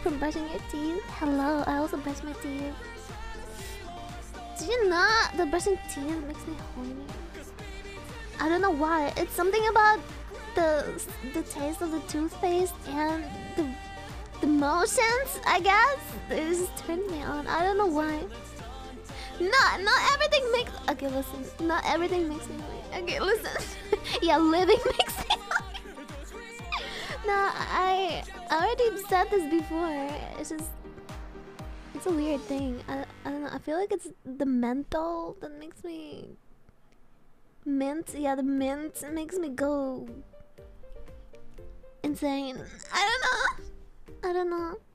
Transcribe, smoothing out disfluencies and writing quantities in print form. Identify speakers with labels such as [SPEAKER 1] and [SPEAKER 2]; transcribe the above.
[SPEAKER 1] from brushing your teeth. Hello, I also brush my teeth. Did you know that brushing teeth makes me horny? I don't know why. It's something about the taste of the toothpaste and the motions, I guess. It just turns me on. I don't know why. Not everything makes. Okay, listen. Not everything makes me horny. Okay, listen. Yeah, living makes me horny. No, I already said this before. It's just. It's a weird thing. I don't know. I feel like it's the menthol that makes me. Mint, yeah, the mint makes me go insane. I don't know.